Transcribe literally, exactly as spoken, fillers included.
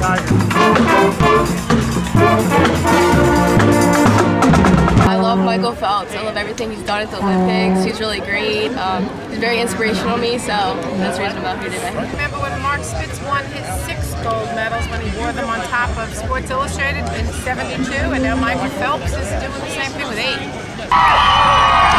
I love Michael Phelps. I love everything he's done at the Olympics. He's really great. Um, he's very inspirational to me, so that's the reason I'm out here today. Remember when Mark Spitz won his six gold medals when he wore them on top of Sports Illustrated in seventy-two, and now Michael Phelps is doing the same thing with eight.